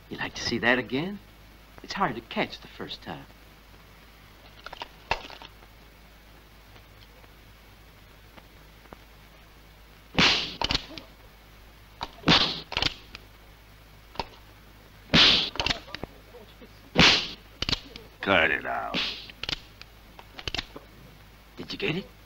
You like to see that again? It's hard to catch the first time. Cut it out. Did you get it?